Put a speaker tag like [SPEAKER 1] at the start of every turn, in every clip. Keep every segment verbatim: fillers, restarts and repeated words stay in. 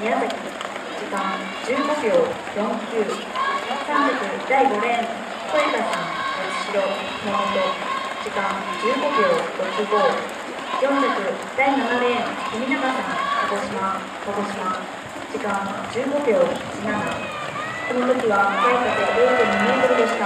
[SPEAKER 1] 宮崎、時間じゅうごびょうよんきゅう。さん列だいごレーン、小枝さん、八代、熊本、時間じゅうごびょうろくご。よん列だいななレーン、富永さん、鹿児島、鹿児島、時間じゅうごびょういちなな。この時は向かい風 れいてんにメートルでした。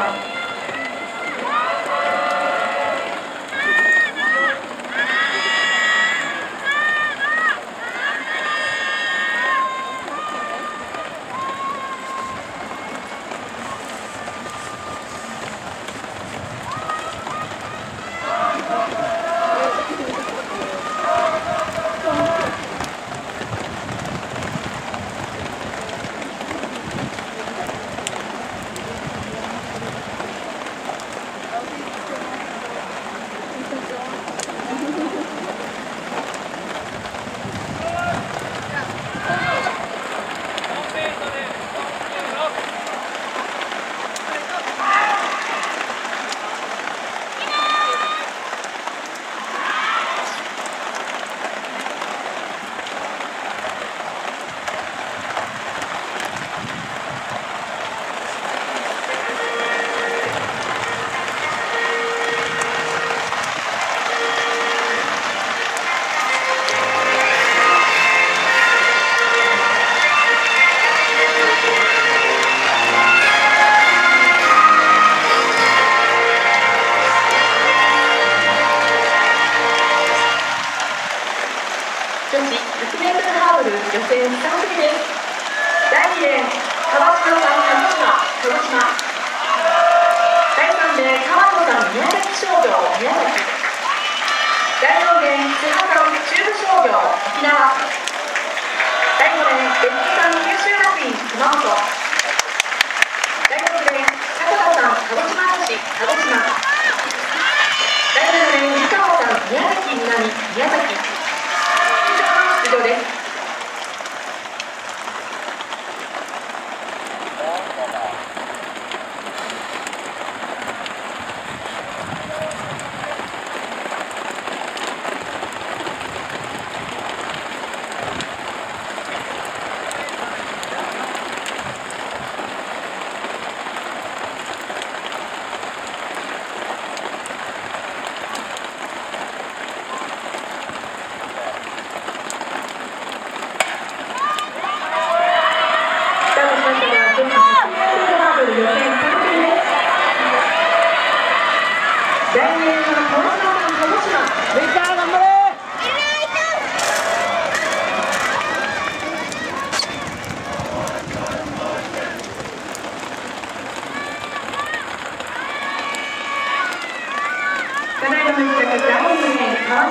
[SPEAKER 1] 女子ひゃくメートルハードル予選さん組です。だいにレーン、川島さん、鹿児島、鹿児島。だいさんレーン、川野さん、宮崎商業、宮崎。だいよんレーン、津波さん、中部商業、沖縄。だいごレーン、別府さん、九州学院、熊本。だいろくレーン、迫田さん、鹿児島女子、鹿児島。だいななレーン、湯川さん、宮崎南、宮崎。以上です。だいにレーン、川